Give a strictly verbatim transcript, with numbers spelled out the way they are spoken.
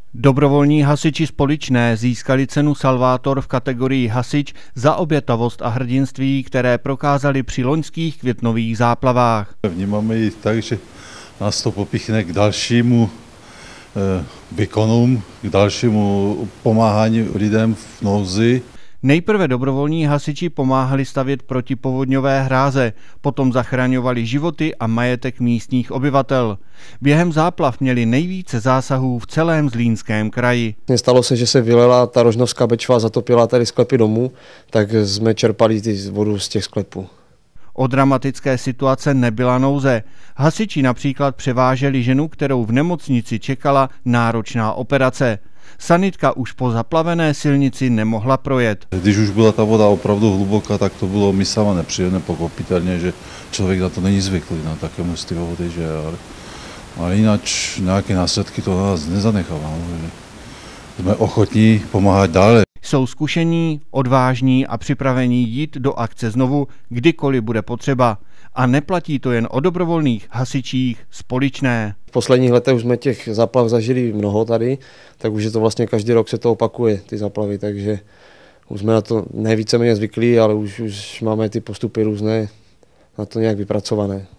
Dobrovolní hasiči z Poličné získali cenu Salvátor v kategorii hasič za obětavost a hrdinství, které prokázali při loňských květnových záplavách. Vnímáme ji tak, že nás to popíchne k dalšímu výkonům, k dalšímu pomáhání lidem v nouzi. Nejprve dobrovolní hasiči pomáhali stavět protipovodňové hráze, potom zachraňovali životy a majetek místních obyvatel. Během záplav měli nejvíce zásahů v celém Zlínském kraji. Stalo se, že se vylela ta Rožnovská Bečva, zatopila tady sklepy domů, tak jsme čerpali ty vodu z těch sklepů. O dramatické situace nebyla nouze. Hasiči například převáželi ženu, kterou v nemocnici čekala náročná operace. Sanitka už po zaplavené silnici nemohla projet. Když už byla ta voda opravdu hluboká, tak to bylo mi sama nepříjemné, pochopitelně, že člověk na to není zvyklý, na také množství vody, že ale, ale jinak nějaké následky to nás nezanechává. Jsme ochotní pomáhat dále. Jsou zkušení, odvážní a připravení jít do akce znovu, kdykoliv bude potřeba. A neplatí to jen o dobrovolných hasičích z Poličné. V posledních letech už jsme těch záplav zažili mnoho tady, tak už je to vlastně každý rok se to opakuje, ty záplavy, takže už jsme na to nejvíce méně zvyklí, ale už, už máme ty postupy různé, na to nějak vypracované.